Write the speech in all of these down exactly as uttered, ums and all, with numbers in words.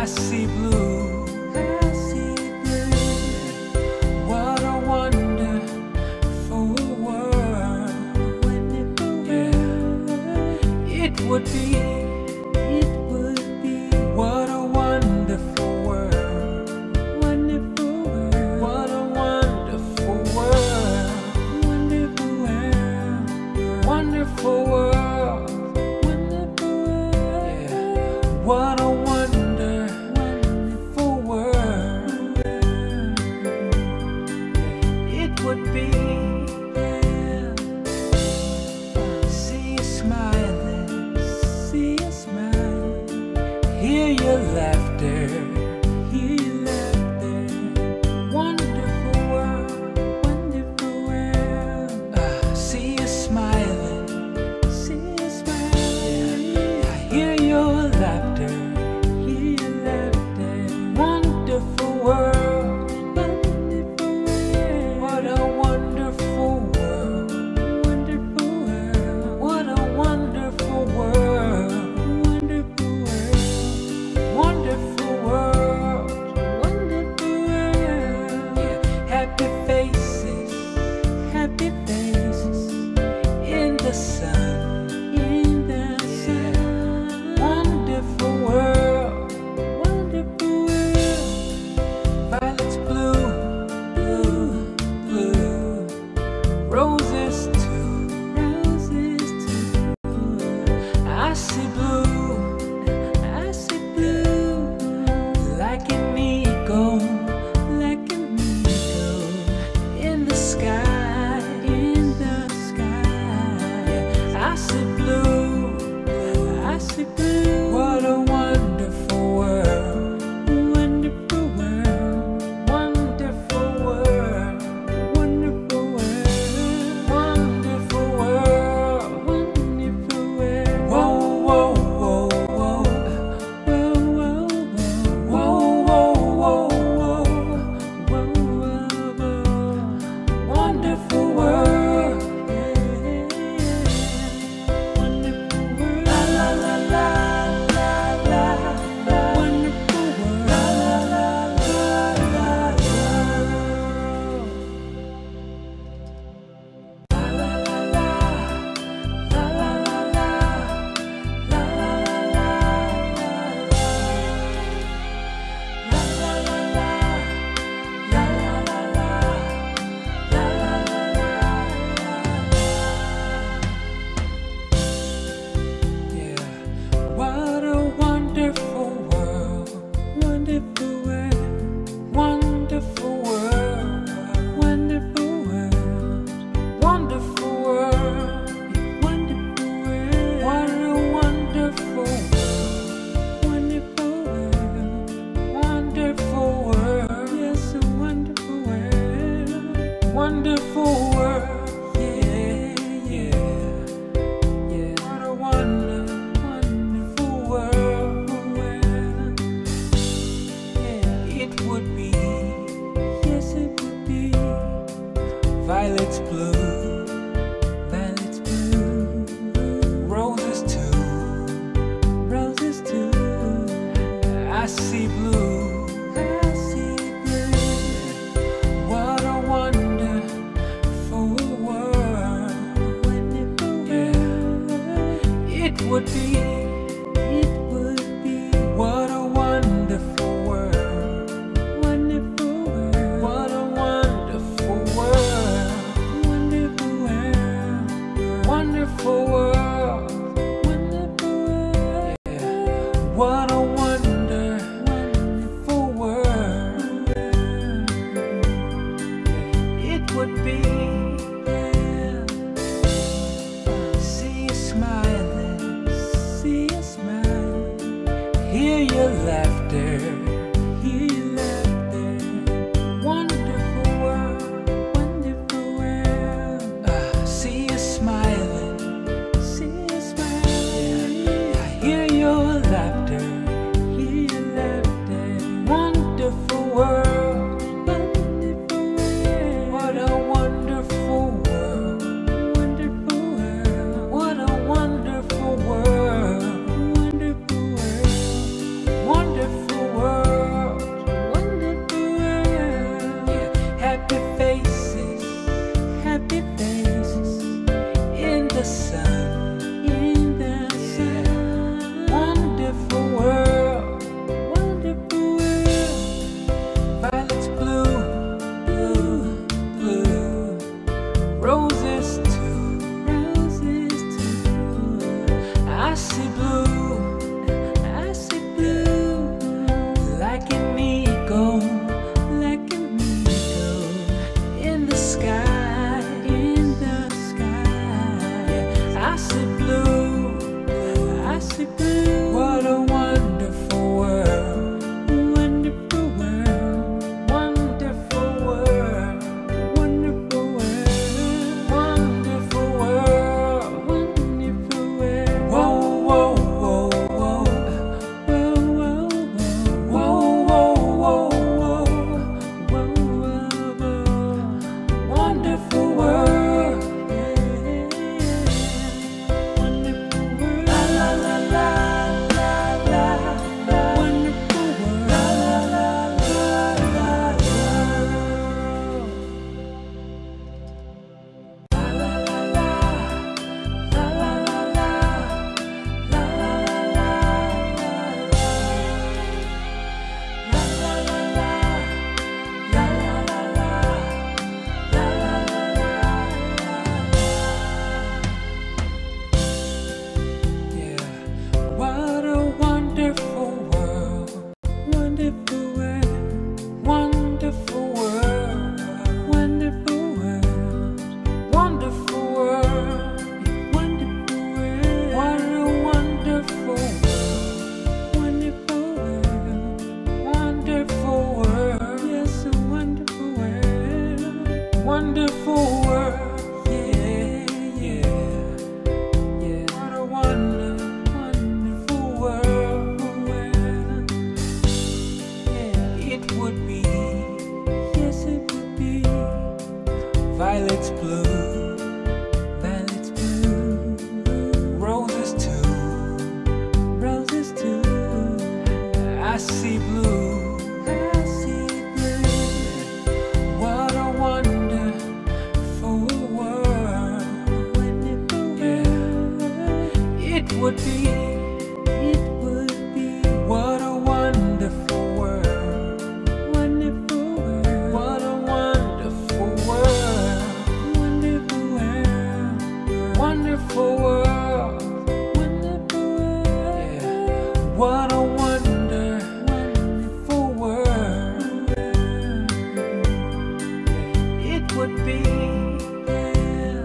I see blue. I see blue. What a wonderful world. Wonderful Yeah, it would be. It would be What a wonderful world. wonderful world. What a wonderful world. Wonderful world. Wonderful world. Wonderful world. Yeah. What a wonderful like an eagle, like an eagle in the sky, in the sky. I see blue, I see blue. what a wonderful world, Wonderful world, wonderful world, wonderful world, wonderful world. wonderful world. Whoa, whoa, whoa, whoa, Whoa, whoa, whoa, whoa, whoa, whoa, whoa, whoa, whoa. wonderful world. Wonderful world. La la la la la la la. Wonderful world. La la la la la la. La la la la. La la la la. La la la la. La la la la. La la la la. La la la la. Yeah. What a wonderful world. Wonderful world. Wonderful world. Wonderful world. Wonderful world. Wonderful world. What a wonderful world. Wonderful world. Wonderful world. Yes, a wonderful world. Wonderful world. Yeah, yeah. Yeah. What a wonder, wonderful world. World. Yeah. It would be Yes, it would be violets blue, violets blue, roses too. roses too. I see blue. I see blue. What a wonderful world. Wonderful Yeah. world. It would be. It would be What a wonderful world. wonderful world. What a wonderful world. Wonderful world. Wonderful world. Wonderful world. Yeah. What a wonder, wonderful world. It would be. Yeah.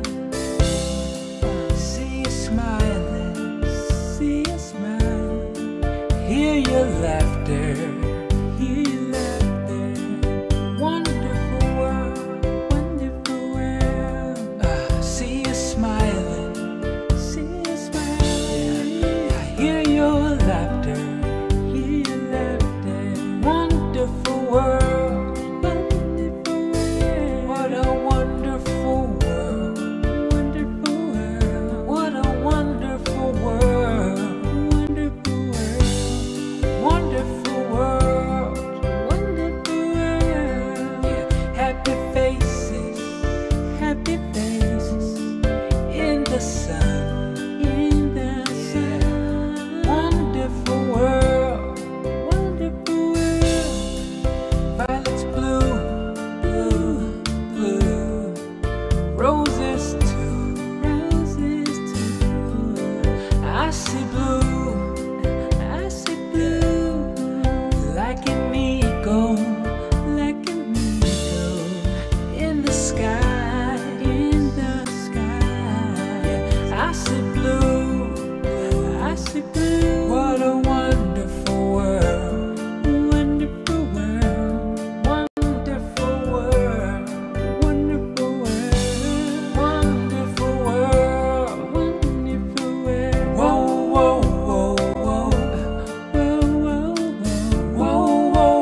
See you smiling. See you smile. Hear your laughter. Hear you laughter. Wonderful world. Wonderful world. Uh, see you smiling. See you smile. I hear your laughter. Hear you laughter. Wonderful world. Wonderful world. What a wonderful world. Wonderful world. What a wonderful world. Wonderful world. Wonderful world. Wonderful world. Yeah. Happy faces Happy faces in the sun. in the sun. Wonderful world. Wonderful world. Violets blue, blue, blue. Roses too. Roses too. I see blue I see blue. like an eagle Like an eagle in the sky. in the sky. I see blue. I see blue. What a wonderful world. Wonderful world. Wonderful world. Wonderful world. Wonderful world. Wonderful world. Whoa, whoa, whoa, whoa. Whoa, whoa, whoa. Whoa, whoa,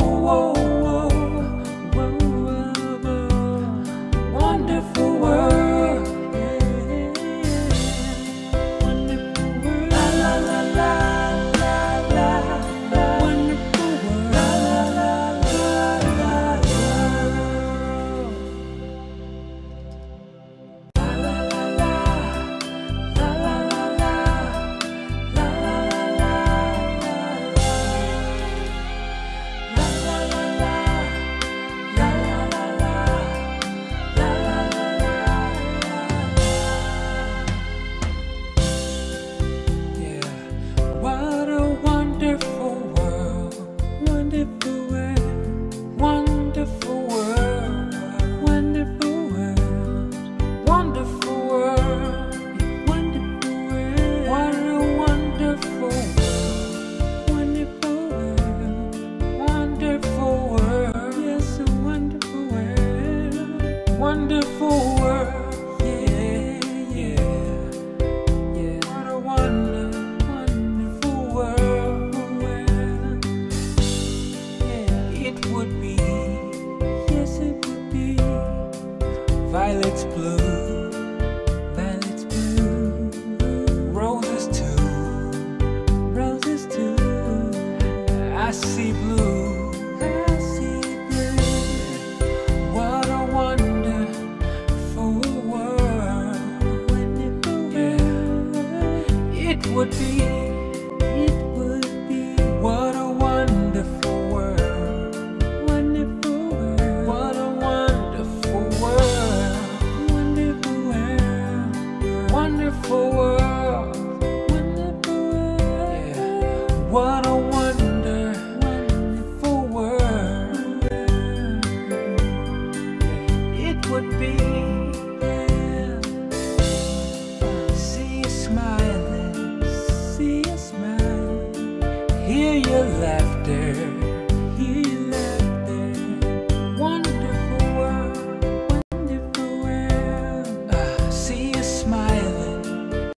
Violets blue, violets blue, roses too. roses too. I see blue. I see blue. What a wonderful world. Wonderful Yeah. world. It would be. It would be What a wonderful world. wonderful world. What a wonderful world. Wonderful world. Wonderful world. Wonderful world. Yeah. What a wonderful world. It would be. See you smiling. See you smile. Hear your laughter.